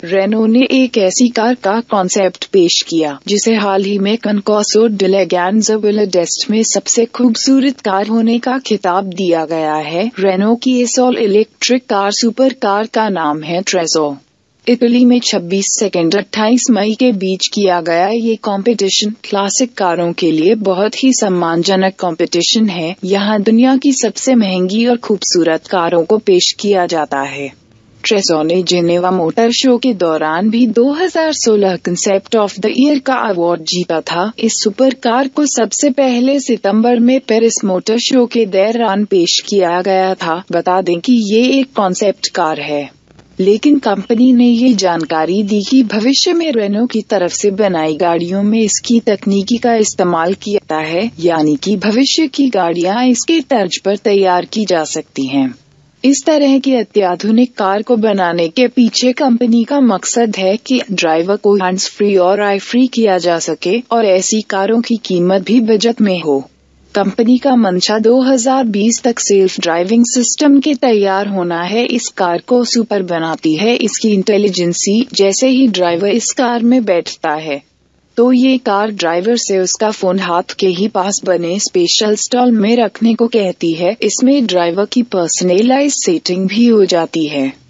Reno ने एक ऐसी कार का कॉन्सेप्ट पेश किया जिसे हाल ही में कॉन्कोर्सो डेस्ट में सबसे खूबसूरत कार होने का खिताब दिया गया है। रेनो की इस all electric car super car का नाम है ट्रेजोर। इटली में 26 सेकंड 28 मई के बीच किया गया ये कंपटीशन क्लासिक कारों के लिए बहुत ही सम्मानजनक कंपटीशन है। यहाँ दुनिया की सबसे महंगी और खूबसूरत कारों को पेश किया जाता है। ट्रेजोर ने जेनेवा मोटर शो के दौरान भी 2016 कंसेप्ट ऑफ द ईयर का अवार्ड जीता था। इस सुपर कार को सबसे पहले सितंबर में पेरिस मोटर शो के दौरान पेश किया गया था। बता दें कि ये एक कॉन्सेप्ट कार है, लेकिन कंपनी ने ये जानकारी दी कि भविष्य में रेनो की तरफ से बनाई गाड़ियों में इसकी तकनीकी का इस्तेमाल किया जाता है, यानी कि भविष्य की गाड़ियां इसके तर्ज पर तैयार की जा सकती हैं। इस तरह की अत्याधुनिक कार को बनाने के पीछे कंपनी का मकसद है कि ड्राइवर को हैंड्स फ्री और आई फ्री किया जा सके और ऐसी कारों की कीमत भी बजट में हो। कंपनी का मंशा 2020 तक सेल्फ ड्राइविंग सिस्टम के तैयार होना है। इस कार को सुपर बनाती है इसकी इंटेलिजेंसी। जैसे ही ड्राइवर इस कार में बैठता है तो ये कार ड्राइवर से उसका फोन हाथ के ही पास बने स्पेशल स्टॉल में रखने को कहती है। इसमें ड्राइवर की पर्सनलाइज्ड सेटिंग भी हो जाती है।